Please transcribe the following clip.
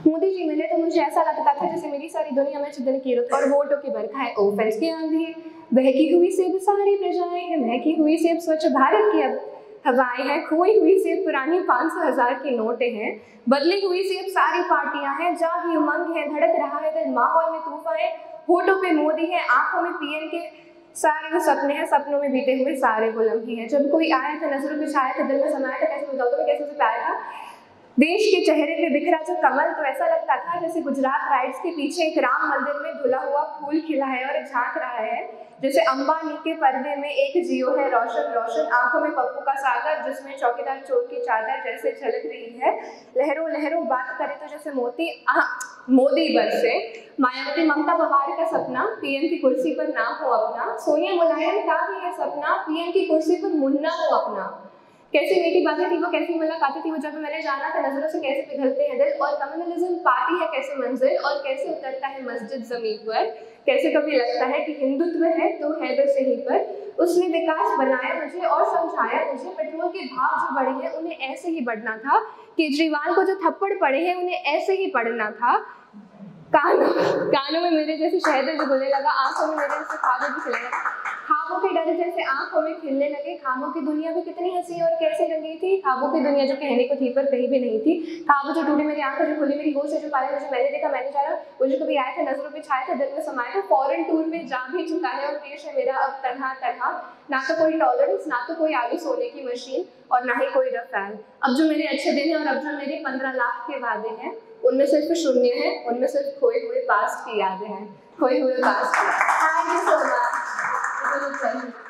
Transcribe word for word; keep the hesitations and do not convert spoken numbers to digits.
मोदी जी मिले तो मुझे ऐसा लगता था जैसे मेरी सारी दुनिया में चिदन की रुत और वोटों की बरखा है। ऑफेंस की आंधी है, बहकी हुई सेब सारी प्रजाएं हैं, महकी हुई सेब स्वच्छ भारत की अब हवाएं हैं, खोई हुई सेब पुरानी पाँच सौ हजार की नोटें हैं, बदली हुई सेब सारी पार्टियां हैं, जागी उमंग है, धड़क रहा है दिल, माहौल में तूफान है, होठों पे मोदी है, आंखों में पीएम के सारे वो सपने हैं, सपनों में बीते हुए सारे वो लम्हे हैं। जब कोई आया था नजरों पे छाया था, दिल में समाया था, कैसे बताओ तुम्हें कैसे उसे पाया था देश के चेहरे पे बिखरा जो कमल, तो ऐसा लगता था जैसे गुजरात राइड्स के पीछे एक राम मंदिर में धुला हुआ फूल खिला है और झांक रहा है, जैसे अंबानी के पर्दे में एक जियो है रोशन रोशन, आंखों में पप्पू का सागर जिसमें चौकीदार चोर की चादर जैसे झलक रही है, लहरों लहरों बात करे तो जैसे मोती आ, मोदी बरसे, मायावती ममता बवार का सपना पीएम की कुर्सी पर नाम हो अपना, सोनिया मुलायम का भी ये सपना पीएम की कुर्सी पर मुन्ना हो अपना। कैसी मीठी बातें थी वो, कैसी मुलाकातें थी वो, जब मैंने जाना था नजरों से कैसे पिघलते हैं दिल, और कम्युनलिज्म पाती है कैसे मंजिल और कैसे उतरता है मस्जिद जमीन पर, कैसे कभी लगता है कि हिंदुत्व है तो है बस यहीं पर, उसने विकास बनाया मुझे और समझाया मुझे, पेट्रोल के भाव जो बढ़े हैं उन्हें ऐसे ही बढ़ना था, केजरीवाल को जो थप्पड़ पड़े हैं उन्हें ऐसे ही पड़ना था, कानों कानों में मेरे जैसे शहद जो गले लगा, आंखों में मेरे जैसे ख्वाबों भी खिलने लगा, ख्वाबों के डर जैसे आंखों में खिलने लगे, ख्वाबों की दुनिया भी कितनी हंसी और कैसे रंगी थी, ख्वाबों की दुनिया जो कहने को थी पर कहीं भी नहीं थी, ख्वाबों जो टूटी मेरी आंखों जो खुली मेरी होश है, जो पाया मुझे मैंने देखा मैंने जाना, वो जो कभी आया था नजरों पे छाया था दिल में समाया था, फॉरेन टूर में जा भी चुका है और पेश है मेरा अब तन्हा तन्हा, ना तो कोई टॉलरेंस ना तो कोई आगे सोने की मशीन और ना ही कोई रफाल, अब जो मेरे अच्छे दिन हैं और अब जो मेरे पंद्रह लाख के वादे हैं उनमें सिर्फ शून्य है, उनमें सिर्फ खोए हुए पास्ट की यादें हैं, खोए हुए पास्ट की। Thank you so much.